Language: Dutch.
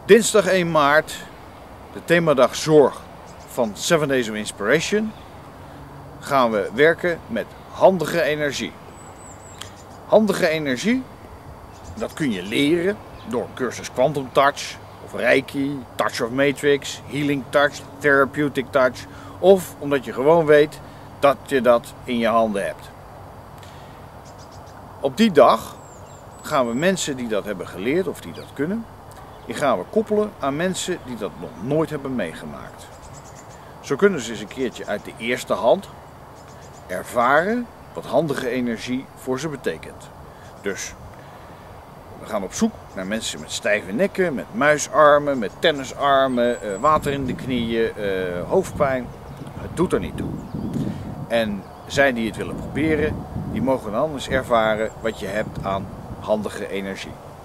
Dinsdag 1 maart, de themadag Zorg van 7 Days of Inspiration, gaan we werken met handige energie. Handige energie, dat kun je leren door een cursus Quantum Touch of Reiki, Touch of Matrix, Healing Touch, Therapeutic Touch, of omdat je gewoon weet dat je dat in je handen hebt. Op die dag gaan we mensen die dat hebben geleerd of die dat kunnen, die gaan we koppelen aan mensen die dat nog nooit hebben meegemaakt. Zo kunnen ze eens een keertje uit de eerste hand ervaren wat handige energie voor ze betekent. Dus we gaan op zoek naar mensen met stijve nekken, met muisarmen, met tennisarmen, water in de knieën, hoofdpijn. Het doet er niet toe. En zij die het willen proberen, die mogen dan eens ervaren wat je hebt aan handige energie.